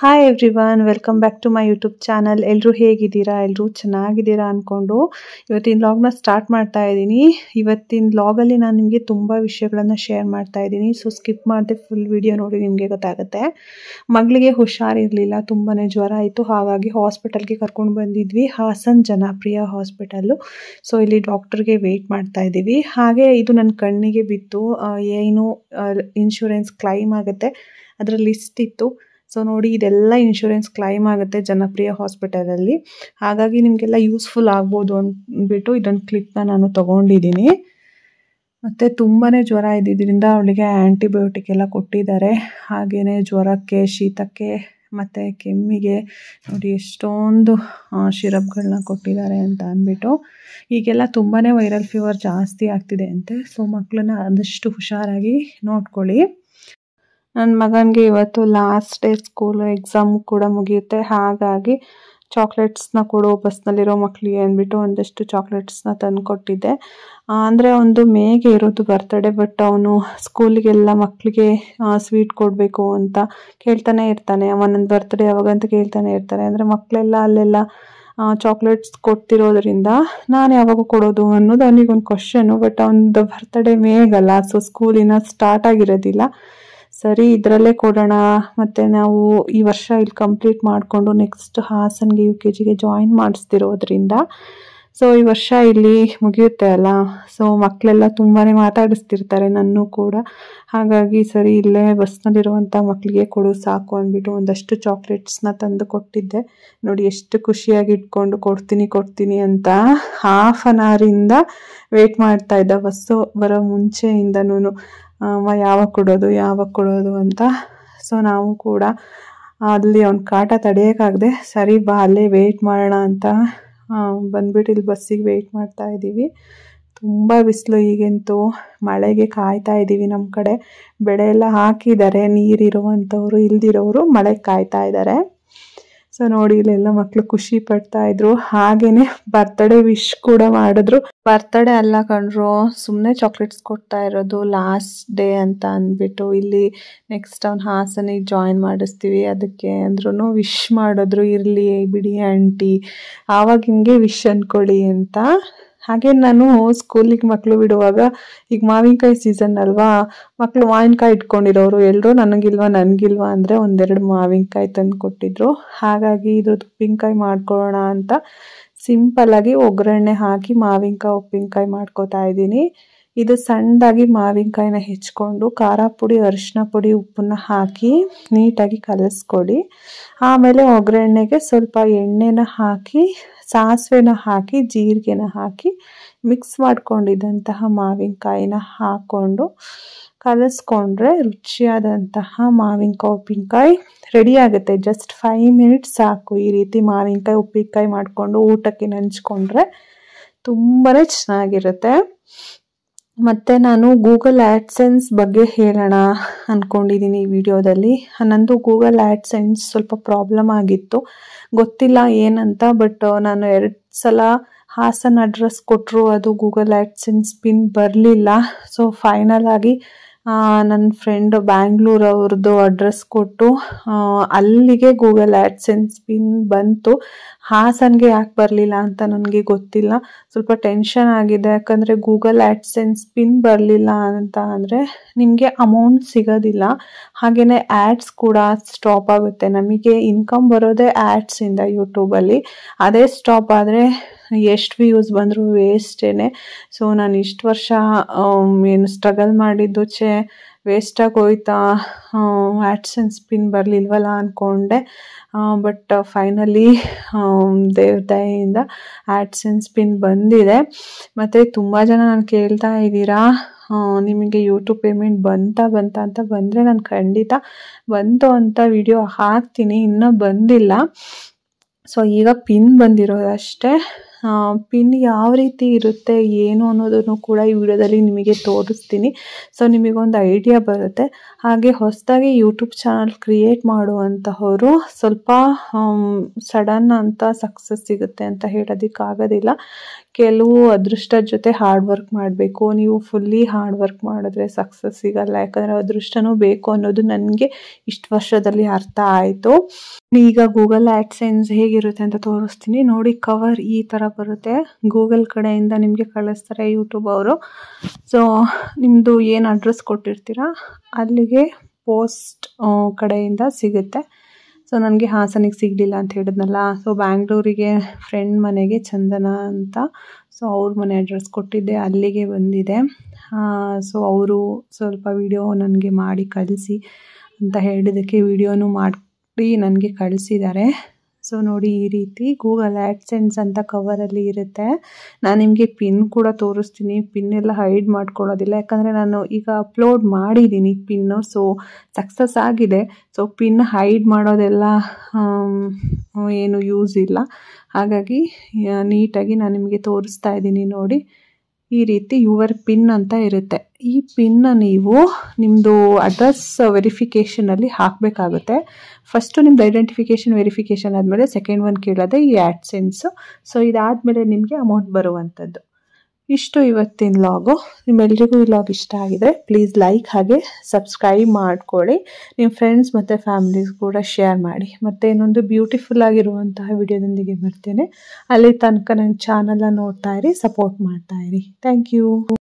Hi everyone, welcome back to my YouTube channel. ಎಲ್ಲರೂ ಹೇಗಿದ್ದೀರಾ? ಎಲ್ಲರೂ ಚೆನ್ನಾಗಿದ್ದೀರಾ ಅಂದ್ಕೊಂಡು ಇವತ್ತಿನ ವ್ಲಾಗ್ನ ಸ್ಟಾರ್ಟ್ ಮಾಡ್ತಾ ಇದ್ದೀನಿ. ಇವತ್ತಿನ ವ್ಲಾಗಲ್ಲಿ ನಾನು ನಿಮಗೆ ತುಂಬ ವಿಷಯಗಳನ್ನು ಶೇರ್ ಮಾಡ್ತಾ ಇದ್ದೀನಿ. ಸೊ ಸ್ಕಿಪ್ ಮಾಡದೆ ಫುಲ್ ವಿಡಿಯೋ ನೋಡಿ, ನಿಮಗೆ ಗೊತ್ತಾಗುತ್ತೆ. ಮಗಳಿಗೆ ಹುಷಾರಿರಲಿಲ್ಲ, ತುಂಬಾ ಜ್ವರ ಆಯಿತು. ಹಾಗಾಗಿ ಹಾಸ್ಪಿಟಲ್ಗೆ ಕರ್ಕೊಂಡು ಬಂದಿದ್ವಿ, ಹಾಸನ್ ಜನಪ್ರಿಯ ಹಾಸ್ಪಿಟಲ್ಲು. ಸೊ ಇಲ್ಲಿ ಡಾಕ್ಟರ್ಗೆ ವೆಯ್ಟ್ ಮಾಡ್ತಾ ಇದ್ದೀವಿ. ಹಾಗೆ ಇದು ನನ್ನ ಕಣ್ಣಿಗೆ ಬಿತ್ತು, ಏನು ಇನ್ಶೂರೆನ್ಸ್ ಕ್ಲೈಮ್ ಆಗುತ್ತೆ ಅದರ ಲಿಸ್ಟ್ ಇತ್ತು. ಸೊ ನೋಡಿ, ಇದೆಲ್ಲ ಇನ್ಶೂರೆನ್ಸ್ ಕ್ಲೈಮ್ ಆಗುತ್ತೆ ಜನಪ್ರಿಯ ಹಾಸ್ಪಿಟಲಲ್ಲಿ. ಹಾಗಾಗಿ ನಿಮಗೆಲ್ಲ ಯೂಸ್ಫುಲ್ ಆಗ್ಬೋದು ಅಂದ್ಬಿಟ್ಟು ಇದೊಂದು ಕ್ಲಿಪ್ನ ನಾನು ತೊಗೊಂಡಿದ್ದೀನಿ. ಮತ್ತು ತುಂಬಾ ಜ್ವರ ಇದ್ದಿದ್ದರಿಂದ ಅವಳಿಗೆ ಆ್ಯಂಟಿಬಯೋಟಿಕ್ ಎಲ್ಲ ಕೊಟ್ಟಿದ್ದಾರೆ. ಹಾಗೆಯೇ ಜ್ವರಕ್ಕೆ, ಶೀತಕ್ಕೆ ಮತ್ತು ಕೆಮ್ಮಿಗೆ ನೋಡಿ ಎಷ್ಟೊಂದು ಶಿರಪ್ಗಳನ್ನ ಕೊಟ್ಟಿದ್ದಾರೆ ಅಂತ ಅಂದ್ಬಿಟ್ಟು. ಈಗೆಲ್ಲ ತುಂಬಾ ವೈರಲ್ ಫೀವರ್ ಜಾಸ್ತಿ ಆಗ್ತಿದೆ ಅಂತೆ. ಸೊ ಮಕ್ಕಳನ್ನ ಆದಷ್ಟು ಹುಷಾರಾಗಿ ನೋಡ್ಕೊಳ್ಳಿ. ನನ್ನ ಮಗನಿಗೆ ಇವತ್ತು ಲಾಸ್ಟ್ ಡೇ ಸ್ಕೂಲು, ಎಕ್ಸಾಮ್ ಕೂಡ ಮುಗಿಯುತ್ತೆ. ಹಾಗಾಗಿ ಚಾಕ್ಲೇಟ್ಸ್ನ ಕೊಡು ಬಸ್ನಲ್ಲಿರೋ ಮಕ್ಕಳಿಗೆ ಅಂದ್ಬಿಟ್ಟು ಒಂದಷ್ಟು ಚಾಕ್ಲೇಟ್ಸ್ನ ತಂದು ಕೊಟ್ಟಿದ್ದೆ. ಅಂದರೆ ಒಂದು ಮೇಗೆ ಇರೋದು ಬರ್ತಡೇ, ಬಟ್ ಅವನು ಸ್ಕೂಲಿಗೆಲ್ಲ ಮಕ್ಕಳಿಗೆ ಸ್ವೀಟ್ ಕೊಡಬೇಕು ಅಂತ ಕೇಳ್ತಾನೆ ಇರ್ತಾನೆ. ಅವನೊಂದು ಬರ್ತಡೇ ಯಾವಾಗಂತ ಕೇಳ್ತಾನೆ ಇರ್ತಾರೆ. ಅಂದರೆ ಮಕ್ಕಳೆಲ್ಲ ಅಲ್ಲೆಲ್ಲ ಚಾಕ್ಲೇಟ್ಸ್ ಕೊಡ್ತಿರೋದ್ರಿಂದ ನಾನು ಯಾವಾಗ ಕೊಡೋದು ಅನ್ನೋದು ಅವನಿಗೊಂದು ಕ್ವಶನು. ಬಟ್ ಅವನದು ಬರ್ತಡೇ ಮೇಗಲ್ಲ, ಸೊ ಸ್ಕೂಲಿನ ಸ್ಟಾರ್ಟ್ ಆಗಿರೋದಿಲ್ಲ. ಸರಿ, ಇದರಲ್ಲೇ ಕೊಡೋಣ. ಮತ್ತು ನಾವು ಈ ವರ್ಷ ಇಲ್ಲಿ ಕಂಪ್ಲೀಟ್ ಮಾಡಿಕೊಂಡು ನೆಕ್ಸ್ಟ್ ಹಾಸನ್ಗೆ UKGಗೆ ಜಾಯಿನ್ ಮಾಡಿಸ್ತಿರೋದ್ರಿಂದ ಸೊ ಈ ವರ್ಷ ಇಲ್ಲಿ ಮುಗಿಯುತ್ತೆ ಅಲ್ಲ. ಸೊ ಮಕ್ಕಳೆಲ್ಲ ತುಂಬಾ ಮಾತಾಡಿಸ್ತಿರ್ತಾರೆ ನನ್ನೂ ಕೂಡ. ಹಾಗಾಗಿ ಸರಿ ಇಲ್ಲೇ ಬಸ್ನಲ್ಲಿರುವಂಥ ಮಕ್ಕಳಿಗೆ ಕೊಡು ಸಾಕು ಅಂದ್ಬಿಟ್ಟು ಒಂದಷ್ಟು ಚಾಕ್ಲೇಟ್ಸ್ನ ತಂದು ಕೊಟ್ಟಿದ್ದೆ. ನೋಡಿ ಎಷ್ಟು ಖುಷಿಯಾಗಿ ಇಟ್ಕೊಂಡು ಕೊಡ್ತೀನಿ ಅಂತ ಹಾಫ್ ಆನ್ ಅವರಿಂದ ವೆಯ್ಟ್ ಮಾಡ್ತಾ ಇದ್ದ, ಬಸ್ಸು ಬರೋ ಮುಂಚೆಯಿಂದನೂ ಯಾವಾಗ ಕೊಡೋದು ಅಂತ. ಸೊ ನಾವು ಕೂಡ ಅಲ್ಲಿ ಅವ್ನ ಕಾಟ ತಡೆಯೋಕ್ಕಾಗದೆ ಸರಿ ಬಾ ಅಲ್ಲೇ ವೆಯ್ಟ್ ಮಾಡೋಣ ಅಂತ ಬಂದ್ಬಿಟ್ಟು ಇಲ್ಲಿ ಬಸ್ಸಿಗೆ ವೆಯ್ಟ್ ಮಾಡ್ತಾ ಇದ್ದೀವಿ. ತುಂಬ ಬಿಸಿಲು, ಈಗಂತೂ ಮಳೆಗೆ ಕಾಯ್ತಾ ಇದ್ದೀವಿ. ನಮ್ಮ ಕಡೆ ಬೆಳೆ ಎಲ್ಲ ಹಾಕಿದ್ದಾರೆ, ನೀರಿರುವಂಥವ್ರು, ಇಲ್ದಿರೋರು ಮಳೆಗೆ ಕಾಯ್ತಾ ಇದ್ದಾರೆ. ಸೊ ನೋಡಿ, ಇಲ್ಲೆಲ್ಲ ಮಕ್ಕಳು ಖುಷಿ ಪಡ್ತಾ ಇದ್ರು. ಹಾಗೇನೆ ಬರ್ತ್ಡೇ ವಿಶ್ ಕೂಡ ಮಾಡಿದ್ರು. ಬರ್ತ್ಡೇ ಅಲ್ಲ ಕಣ್ರು, ಸುಮ್ಮನೆ ಚಾಕ್ಲೇಟ್ಸ್ ಕೊಡ್ತಾ ಇರೋದು, ಲಾಸ್ಟ್ ಡೇ ಅಂತ ಅಂದ್ಬಿಟ್ಟು. ಇಲ್ಲಿ ನೆಕ್ಸ್ಟ್ ಅವ್ನು ಹಾಸನಿಗೆ ಜಾಯಿನ್ ಮಾಡಿಸ್ತೀವಿ, ಅದಕ್ಕೆ ಅಂದ್ರೂ ವಿಶ್ ಮಾಡಿದ್ರು. ಇರಲಿ ಬಿಡಿ ಆಂಟಿ, ಆವಾಗ ಹಿಂಗೆ ವಿಶ್ ಅಂದ್ಕೊಳ್ಳಿ ಅಂತ. ಹಾಗೆ ನಾನು ಸ್ಕೂಲಿಗೆ ಮಕ್ಕಳು ಬಿಡುವಾಗ, ಈಗ ಮಾವಿನಕಾಯಿ ಸೀಸನ್ ಅಲ್ವಾ, ಮಕ್ಕಳು ಮಾವಿನಕಾಯಿ ಇಟ್ಕೊಂಡಿರೋರು ಎಲ್ಲರೂ ನನಗಿಲ್ವಾ ಅಂದರೆ ಒಂದೆರಡು ಮಾವಿನಕಾಯಿ ತಂದು ಕೊಟ್ಟಿದ್ರು. ಹಾಗಾಗಿ ಇದ್ರದ್ದು ಉಪ್ಪಿನಕಾಯಿ ಮಾಡ್ಕೊಳ್ಳೋಣ ಅಂತ ಸಿಂಪಲ್ಲಾಗಿ ಒಗ್ಗರಣೆ ಹಾಕಿ ಮಾವಿನಕಾಯಿ ಉಪ್ಪಿನಕಾಯಿ ಮಾಡ್ಕೋತಾ ಇದ್ದೀನಿ. ಇದು ಸಣ್ಣದಾಗಿ ಮಾವಿನಕಾಯಿನ ಹೆಚ್ಕೊಂಡು ಖಾರ ಪುಡಿ, ಅರಿಶಿನ ಪುಡಿ, ಉಪ್ಪನ್ನ ಹಾಕಿ ನೀಟಾಗಿ ಕಲಿಸ್ಕೊಡಿ. ಆಮೇಲೆ ಒಗ್ಗರಣೆಗೆ ಸ್ವಲ್ಪ ಎಣ್ಣೆನ ಹಾಕಿ, ಸಾಸಿವೆನ ಹಾಕಿ, ಜೀರಿಗೆನ ಹಾಕಿ ಮಿಕ್ಸ್ ಮಾಡ್ಕೊಂಡಿದ್ದಂತಹ ಮಾವಿನಕಾಯಿನ ಹಾಕ್ಕೊಂಡು ಕಲಿಸ್ಕೊಂಡ್ರೆ ರುಚಿಯಾದಂತಹ ಮಾವಿನಕಾಯಿ ಉಪ್ಪಿನಕಾಯಿ ರೆಡಿ ಆಗುತ್ತೆ. ಜಸ್ಟ್ 5 ಮಿನಿಟ್ಸ್ ಸಾಕು. ಈ ರೀತಿ ಮಾವಿನಕಾಯಿ ಉಪ್ಪಿನಕಾಯಿ ಮಾಡಿಕೊಂಡು ಊಟಕ್ಕೆ ನೆಂಚ್ಕೊಂಡ್ರೆ ತುಂಬಾ ಚೆನ್ನಾಗಿರುತ್ತೆ. ಮತ್ತು ನಾನು ಗೂಗಲ್ ಆ್ಯಡ್ಸೆನ್ಸ್ ಬಗ್ಗೆ ಹೇಳೋಣ ಅಂದ್ಕೊಂಡಿದ್ದೀನಿ ಈ ವಿಡಿಯೋದಲ್ಲಿ. ನಂದು ಗೂಗಲ್ ಆ್ಯಡ್ಸೆನ್ಸ್ ಸ್ವಲ್ಪ ಪ್ರಾಬ್ಲಮ್ ಆಗಿತ್ತು, ಗೊತ್ತಿಲ್ಲ ಏನಂತ. ಬಟ್ ನಾನು 2 ಸಲ ಹಾಸನ್ ಅಡ್ರೆಸ್ ಕೊಟ್ಟರು, ಅದು ಗೂಗಲ್ ಆ್ಯಡ್ಸೆನ್ಸ್ ಪಿನ್ ಬರಲಿಲ್ಲ. ಸೊ ಫೈನಲ್ ಆಗಿ ನನ್ನ ಫ್ರೆಂಡ್ ಬ್ಯಾಂಗ್ಳೂರವ್ರದ್ದು ಅಡ್ರೆಸ್ ಕೊಟ್ಟು ಅಲ್ಲಿಗೆ ಗೂಗಲ್ ಆ್ಯಡ್ಸೆನ್ಸ್ ಪಿನ್ ಬಂತು. ಹಾಸನ್ಗೆ ಯಾಕೆ ಬರಲಿಲ್ಲ ಅಂತ ನನಗೆ ಗೊತ್ತಿಲ್ಲ. ಸ್ವಲ್ಪ ಟೆನ್ಷನ್ ಆಗಿದೆ, ಯಾಕಂದರೆ ಗೂಗಲ್ ಆ್ಯಡ್ಸೆನ್ಸ್ ಪಿನ್ ಬರಲಿಲ್ಲ ಅಂತ ಅಂದರೆ ನಿಮಗೆ ಅಮೌಂಟ್ ಸಿಗೋದಿಲ್ಲ. ಹಾಗೆಯೇ ಆ್ಯಡ್ಸ್ ಕೂಡ ಸ್ಟಾಪ್ ಆಗುತ್ತೆ. ನಮಗೆ ಇನ್ಕಮ್ ಬರೋದೇ ಆ್ಯಡ್ಸಿಂದ ಯೂಟ್ಯೂಬಲ್ಲಿ. ಅದೇ ಸ್ಟಾಪ್ ಆದರೆ ಎಷ್ಟು ವ್ಯೂಸ್ ಬಂದರೂ ವೇಸ್ಟೇ. ಸೊ ನಾನು ಇಷ್ಟು ವರ್ಷ ಏನು ಸ್ಟ್ರಗಲ್ ಮಾಡಿದ್ದು ವೇಸ್ಟಾಗಿ ಹೋಯ್ತಾ, ಆ್ಯಡ್ಸೆನ್ಸ್ ಪಿನ್ ಬರಲಿಲ್ವಲ್ಲ ಅಂದ್ಕೊಂಡೆ. ಬಟ್ ಫೈನಲಿ ದೇವ್ರ ದಯೆಯಿಂದ ಆ್ಯಡ್ಸೆನ್ಸ್ ಪಿನ್ ಬಂದಿದೆ. ಮತ್ತು ತುಂಬ ಜನ ನಾನು ಕೇಳ್ತಾ ಇದ್ದೀರಾ, ನಿಮಗೆ ಯೂಟ್ಯೂಬ್ ಪೇಮೆಂಟ್ ಬಂತಾ ಅಂತ. ಬಂದರೆ ನಾನು ಖಂಡಿತ ಬಂತು ಅಂತ ವಿಡಿಯೋ ಹಾಕ್ತೀನಿ, ಇನ್ನೂ ಬಂದಿಲ್ಲ. ಸೊ ಈಗ ಪಿನ್ ಬಂದಿರೋದಷ್ಟೇ. ಪಿನ್ ಯಾವ ರೀತಿ ಇರುತ್ತೆ ಏನು ಅನ್ನೋದನ್ನು ಕೂಡ ಈ ವಿಡಿಯೋದಲ್ಲಿ ನಿಮಗೆ ತೋರಿಸ್ತೀನಿ. ಸೊ ನಿಮಗೊಂದು ಐಡಿಯಾ ಬರುತ್ತೆ. ಹಾಗೆ ಹೊಸದಾಗಿ ಯೂಟ್ಯೂಬ್ ಚಾನಲ್ ಕ್ರಿಯೇಟ್ ಮಾಡುವಂತಹವರು ಸ್ವಲ್ಪ ಸಡನ್ ಅಂತ ಸಕ್ಸಸ್ ಸಿಗುತ್ತೆ ಅಂತ ಹೇಳೋದಕ್ಕಾಗೋದಿಲ್ಲ. ಕೆಲವು ಅದೃಷ್ಟದ ಜೊತೆ ಹಾರ್ಡ್ ವರ್ಕ್ ಮಾಡಬೇಕು. ನೀವು ಫುಲ್ಲಿ ಹಾರ್ಡ್ ವರ್ಕ್ ಮಾಡಿದ್ರೆ ಸಕ್ಸಸ್ ಸಿಗಲ್ಲ. ಯಾಕಂದರೆ ಅದೃಷ್ಟನೂ ಬೇಕು ಅನ್ನೋದು ನನಗೆ ಇಷ್ಟು ವರ್ಷದಲ್ಲಿ ಅರ್ಥ ಆಯಿತು. ಈಗ ಗೂಗಲ್ ಆ್ಯಡ್ಸೆನ್ಸ್ ಹೇಗಿರುತ್ತೆ ಅಂತ ತೋರಿಸ್ತೀನಿ ನೋಡಿ. ಕವರ್ ಈ ಥರ ಬರುತ್ತೆ. ಗೂಗಲ್ ಕಡೆಯಿಂದ ನಿಮಗೆ ಕಳಿಸ್ತಾರೆ ಯೂಟ್ಯೂಬ್ ಅವರು. ಸೊ ನಿಮ್ಮದು ಏನು ಅಡ್ರೆಸ್ ಕೊಟ್ಟಿರ್ತೀರ ಅಲ್ಲಿಗೆ ಪೋಸ್ಟ್ ಕಡೆಯಿಂದ ಸಿಗುತ್ತೆ. ಸೊ ನನಗೆ ಹಾಸನಿಗೆ ಸಿಗಲಿಲ್ಲ ಅಂತ ಹೇಳಿದ್ನಲ್ಲ. ಸೊ ಬ್ಯಾಂಗ್ಳೂರಿಗೆ ಫ್ರೆಂಡ್ ಮನೆಗೆ ಚಂದನ ಅಂತ, ಸೊ ಅವ್ರ ಮನೆ ಅಡ್ರೆಸ್ ಕೊಟ್ಟಿದ್ದೆ, ಅಲ್ಲಿಗೆ ಬಂದಿದೆ. ಸೊ ಅವರು ಸ್ವಲ್ಪ ವಿಡಿಯೋ ನನಗೆ ಮಾಡಿ ಕಳಿಸಿ ಅಂತ ಹೇಳಿದ್ದಕ್ಕೆ ವಿಡಿಯೋನು ಮಾಡಿ ನನಗೆ ಕಳಿಸಿದ್ದಾರೆ. ಸೊ ನೋಡಿ, ಈ ರೀತಿ ಗೂಗಲ್ ಆ್ಯಡ್ಸೆನ್ಸ್ ಅಂತ ಕವರಲ್ಲಿ ಇರುತ್ತೆ. ನಾನು ನಿಮಗೆ ಪಿನ್ ಕೂಡ ತೋರಿಸ್ತೀನಿ. ಪಿನ್ ಎಲ್ಲ ಹೈಡ್ ಮಾಡ್ಕೊಳ್ಳೋದಿಲ್ಲ, ಯಾಕಂದರೆ ನಾನು ಈಗ ಅಪ್ಲೋಡ್ ಮಾಡಿದ್ದೀನಿ ಪಿನ್ನು. ಸೊ ಸಕ್ಸಸ್ ಆಗಿದೆ. ಸೊ ಪಿನ್ ಹೈಡ್ ಮಾಡೋದೆಲ್ಲ ಏನು ಯೂಸ್ ಇಲ್ಲ. ಹಾಗಾಗಿ ನೀಟಾಗಿ ನಾನು ನಿಮಗೆ ತೋರಿಸ್ತಾ ಇದ್ದೀನಿ ನೋಡಿ. ಈ ರೀತಿ ಯುವರ್ ಪಿನ್ ಅಂತ ಇರುತ್ತೆ. ಈ ಪಿನ್ನ ನೀವು ನಿಮ್ಮದು ಅಡ್ರೆಸ್ ವೆರಿಫಿಕೇಷನಲ್ಲಿ ಹಾಕಬೇಕಾಗುತ್ತೆ. ಫಸ್ಟು ನಿಮ್ಮದು ಐಡೆಂಟಿಫಿಕೇಷನ್ ವೆರಿಫಿಕೇಷನ್ ಆದಮೇಲೆ ಸೆಕೆಂಡ್ ಒನ್ ಕೇಳೋದೆ ಈ ಆ್ಯಡ್ಸೆನ್ಸು. ಸೊ ಇದಾದಮೇಲೆ ನಿಮಗೆ ಅಮೌಂಟ್ ಬರುವಂಥದ್ದು. ಇಷ್ಟು ಇವತ್ತಿನ ಲಾಗು. ನಿಮ್ಮೆಲ್ಲರಿಗೂ ಈ ಲಾಗ್ ಇಷ್ಟ ಆಗಿದರೆ ಪ್ಲೀಸ್ ಲೈಕ್ ಹಾಗೆ ಸಬ್ಸ್ಕ್ರೈಬ್ ಮಾಡ್ಕೊಳ್ಳಿ. ನಿಮ್ಮ ಫ್ರೆಂಡ್ಸ್ ಮತ್ತು ಫ್ಯಾಮಿಲೀಸ್ ಕೂಡ ಶೇರ್ ಮಾಡಿ. ಮತ್ತು ಇನ್ನೊಂದು ಬ್ಯೂಟಿಫುಲ್ ಆಗಿರುವಂತಹ ವಿಡಿಯೋದೊಂದಿಗೆ ಬರ್ತೇನೆ. ಅಲ್ಲಿ ತನಕ ನನ್ನ ಚಾನಲ್ನ ನೋಡ್ತಾ ಇರಿ, ಸಪೋರ್ಟ್ ಮಾಡ್ತಾ ಇರಿ. Thank you.